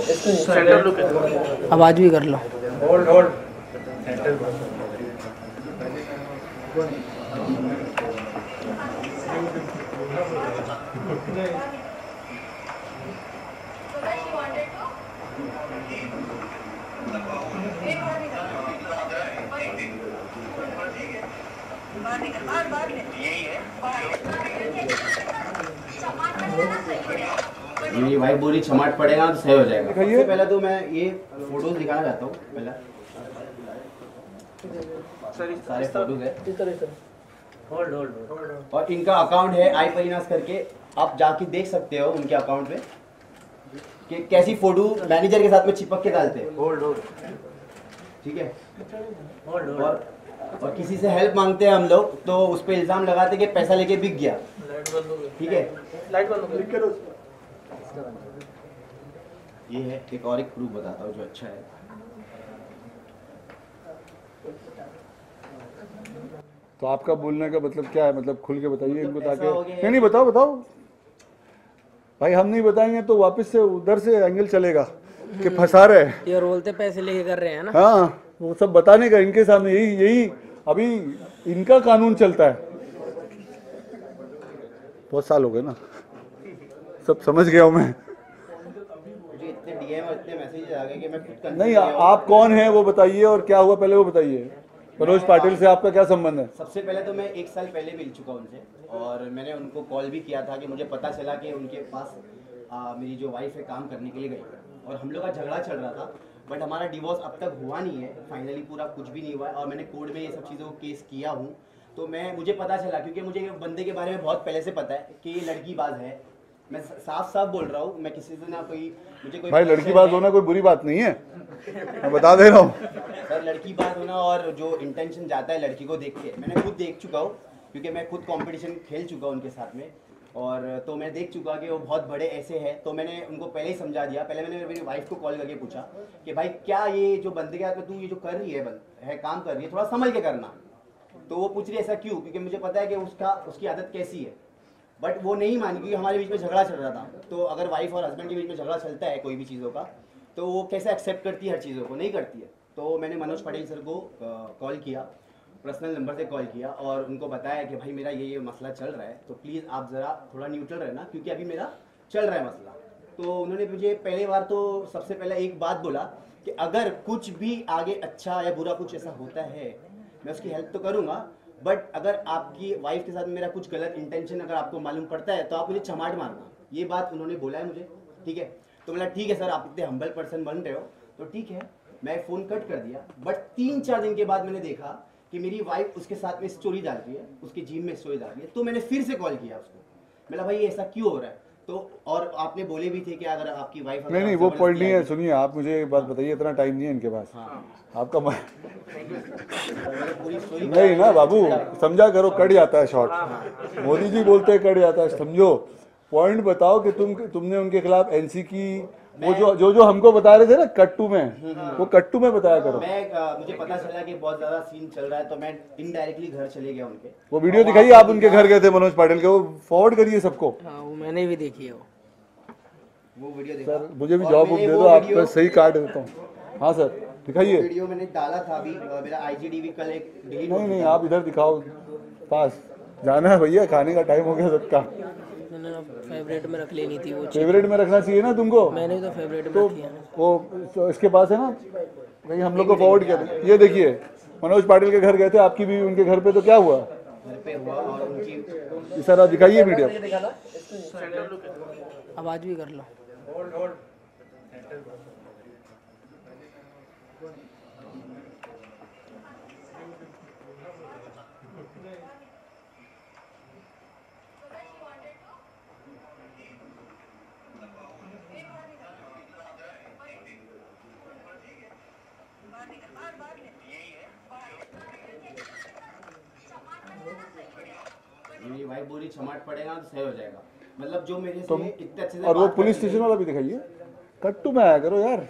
Centre look है। आवाज भी कर लो। होल्ड होल्ड मेरी वाइफ बोली चमाट पड़ेगा तो सही हो जाएगा। सबसे पहले तो मैं ये फोटोज दिखाना चाहता हूँ। पहला सारे फोटोज है होल्ड होल्ड और इनका अकाउंट है आई परिनास करके, आप जाके देख सकते हो उनके अकाउंट पे कि कैसी फोटो मैनेजर के साथ में चिपक के डालते हैं। होल्ड होल्ड ठीक है। होल्ड और किसी से हेल्प मांगते हैं हम लोग तो उस पर इल्जाम लगाते कि पैसा लेके बिक गया। ठीक है, लाइट बंद करो। ये है एक और एक प्रूफ बताता हूँ जो अच्छा है। तो आपका बोलने का मतलब क्या है? मतलब खुल के बताइए इनको, ऐसा हो ताकि गया नहीं बताओ बताओ भाई, हम नहीं बताएंगे तो वापस से उधर से एंगल चलेगा कि फंसा रहे हैं। ये बोलते पैसे लेके कर रहे हैं ना। हाँ, वो सब बताने का इनके सामने, यही यही अभी इनका कानून चलता है। बहुत साल हो गए ना, सब समझ गया हूँ मैं। मुझे इतने डीएम और इतने मैसेज आ गए कि मैं खुद नहीं, आप कौन है वो बताइए और क्या हुआ पहले वो बताइए। मनोज पाटिल से आपका क्या संबंध है? सबसे पहले तो मैं 1 साल पहले मिल चुका उनसे और मैंने उनको कॉल भी किया था कि मुझे पता चला कि उनके पास मेरी जो वाइफ है काम करने के लिए गई और हम लोग का झगड़ा चल रहा था। बट हमारा डिवोर्स अब तक हुआ नहीं है, फाइनली पूरा कुछ भी नहीं हुआ है और मैंने कोर्ट में ये सब चीज़ों को केस किया हूँ। तो मुझे पता चला, क्योंकि मुझे बंदे के बारे में बहुत पहले से पता है कि ये लड़कीबाज है। मैं साफ साफ बोल रहा हूँ, मैं किसी से ना मुझे कोई भाई लड़कीबाज होना कोई बुरी बात नहीं है, मैं बता दे रहा हूँ। सर लड़कीबाज होना और जो इंटेंशन जाता है लड़की को देख के, मैंने खुद देख चुका हूँ क्योंकि मैं खुद कंपटीशन खेल चुका हूँ उनके साथ में। और तो मैं देख चुका कि वो बहुत बड़े ऐसे हैं। तो मैंने उनको पहले ही समझा दिया। पहले मैंने मेरी वाइफ को कॉल करके पूछा कि भाई क्या ये जो बंदे के हाथ में तू ये जो कर रही है काम कर रही है, थोड़ा संभल के करना। तो वो पूछ रही है ऐसा क्यों, क्योंकि मुझे पता है कि उसकी आदत कैसी है। बट वो नहीं मानी क्योंकि हमारे बीच में झगड़ा चल रहा था। तो अगर वाइफ और हस्बैंड के बीच में झगड़ा चलता है कोई भी चीज़ों का, तो वो कैसे एक्सेप्ट करती है हर चीज़ों को, नहीं करती है। तो मैंने मनोज पटेल सर को कॉल किया, पर्सनल नंबर से कॉल किया और उनको बताया कि भाई मेरा ये मसला चल रहा है, तो प्लीज़ आप ज़रा थोड़ा न्यूट्रल रहना क्योंकि अभी मेरा चल रहा है मसला। तो उन्होंने मुझे पहली बार तो सबसे पहले एक बात बोला कि अगर कुछ भी आगे अच्छा या बुरा कुछ ऐसा होता है मैं उसकी हेल्प तो करूँगा, बट अगर आपकी वाइफ के साथ मेरा कुछ गलत इंटेंशन अगर आपको मालूम पड़ता है तो आप मुझे चमाट मारना। ये बात उन्होंने बोला है मुझे। ठीक है, तो बोला ठीक है सर, आप इतने हम्बल पर्सन बन रहे हो तो ठीक है। मैं फ़ोन कट कर दिया। बट 3-4 दिन के बाद मैंने देखा कि मेरी वाइफ उसके साथ में स्टोरी डाल रही है, उसके जिम में स्टोरी डाल रही है। तो मैंने फिर से कॉल किया उसको, बोला भाई ऐसा क्यों हो रहा है। तो और आपने बोले भी थे कि अगर आपकी वाइफ नहीं वो पॉइंट नहीं है। सुनिए, आप मुझे एक बात बताइए, इतना टाइम नहीं है इनके पास। आपका नहीं ना बाबू, समझा करो, कट जाता है शॉर्ट। मोदी जी बोलते हैं कट जाता है, समझो। पॉइंट बताओ कि तुमने उनके खिलाफ एनसी की, वो जो हमको बता रहे थे ना कट्टू में, वो कट्टू में बताया करो। मुझे पता चला कि बहुत ज्यादा सीन चल रहा है तो मैं इनडायरेक्टली घर चले गया उनके। वो वीडियो दिखाइए, आप उनके घर गए थे मनोज पाटिल के, वो फॉरवर्ड करिए सबको। हाँ वो मैंने भी देखी है वो वीडियो देखा। सर मुझे भी जॉब दे दो, आपको सही कार्ड देता हूँ। हाँ सर दिखाइए। वीडियो मैंने डाला था अभी, मेरा आईजीडीवी कल एक डिलीट हो नहीं आप इधर दिखाओ, पास जाना है भैया, खाने का टाइम हो गया सबका। मैंने फेवरेट में रख लेनी थी वो। फेवरेट में रखना चाहिए ना तुमको। मैंने तो फेवरेट में तो रखी है। वो तो इसके पास है ना, कहीं हम लोग को फॉरवर्ड किया था। ये देखिए मनोज पाटिल के घर गए थे आपकी भी, उनके घर पे तो क्या हुआ घर पे हुआ और उनकी सर दिखाइए वीडियो। आवाज भी कर लो। होल्ड होल्ड मेरी वाइफ बोली चमाट पड़ेगा तो सही हो जाएगा। मतलब जो मेरे से इतने अच्छे से और वो बात पुलिस करती स्टेशन वाला भी दिखाइए, कट्टू में आया करो यार।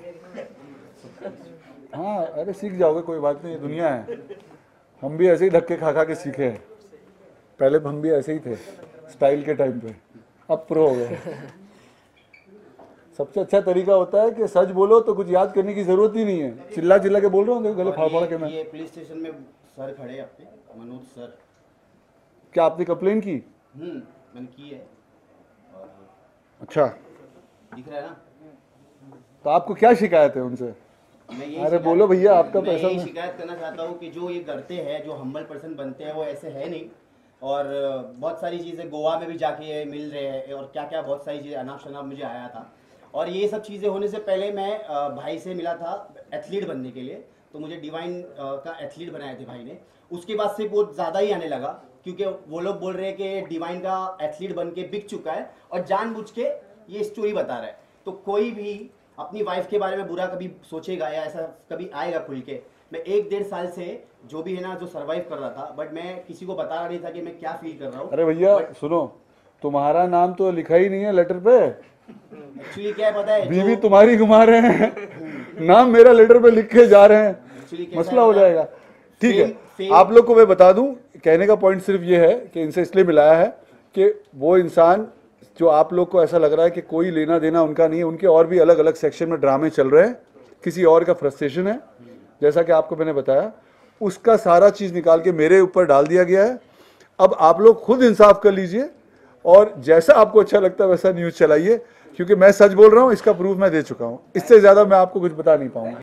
हाँ अरे सीख जाओगे, कोई बात नहीं, दुनिया है। हम भी ऐसे ही धक्के खा खा के सीखे हैं। पहले हम भी ऐसे ही थे स्टाइल के टाइम पे, अब प्रो हो गए। सबसे अच्छा तरीका होता है कि सच बोलो तो कुछ याद करने की जरूरत ही नहीं है। चिल्ला चिल्ला के बोल रहा हूँ, देखो गले फाड़ फाड़ के मैं। ये पुलिस स्टेशन में सर खड़े हैं आपके, मनोज सर। क्या आपने कंप्लेन की? मैंने की है। और अच्छा, दिख रहा है ना? तो आपको क्या शिकायत है उनसे? मैं यही अरे शिकायत- बोलो भैया, आपका मैं पैसा यही में- शिकायत करना चाहता हूँ कि जो ये करते हैं, जो हम्बल पर्सन बनते हैं, वो ऐसे है नहीं। और बहुत सारी चीज़ें गोवा में भी जाके मिल रहे हैं और क्या क्या बहुत सारी चीज़ें अनाप शनाप मुझे आया था। और ये सब चीज़ें होने से पहले मैं भाई से मिला था एथलीट बनने के लिए, तो मुझे डिवाइन का एथलीट बनाए थे भाई ने। उसके बाद से बहुत ज़्यादा ही आने लगा, क्योंकि वो लोग बोल रहे हैं कि डिवाइन का एथलीट बन के बिक चुका है और जानबूझ के ये स्टोरी बता रहा है। तो कोई भी अपनी वाइफ के बारे में बुरा कभी सोचेगा या ऐसा कभी आएगा खुल के? मैं 1-1.5 साल से जो भी है ना, जो सरवाइव कर रहा था, बट मैं किसी को बता नहीं था कि मैं क्या फील कर रहा हूँ। अरे भैया सुनो, तुम्हारा नाम तो लिखा ही नहीं है लेटर पे। एक्चुअली क्या है पता है, बीवी तुम्हारी घुमा रहे हैं, नाम मेरा लेटर पे लिख के जा रहे हैं, Actually कैसा मसला है हो पता जाएगा। ठीक है, Fame- आप लोग को मैं बता दूं, कहने का पॉइंट सिर्फ ये है कि इनसे इसलिए मिलाया है कि वो इंसान जो आप लोग को ऐसा लग रहा है कि कोई लेना देना उनका नहीं है, उनके और भी अलग अलग सेक्शन में ड्रामे चल रहे हैं, किसी और का फ्रस्ट्रेशन है, जैसा कि आपको मैंने बताया, उसका सारा चीज़ निकाल के मेरे ऊपर डाल दिया गया है। अब आप लोग खुद इंसाफ कर लीजिए और जैसा आपको अच्छा लगता है वैसा न्यूज़ चलाइए, क्योंकि मैं सच बोल रहा हूँ, इसका प्रूफ मैं दे चुका हूँ। इससे ज़्यादा मैं आपको कुछ बता नहीं पाऊंगा।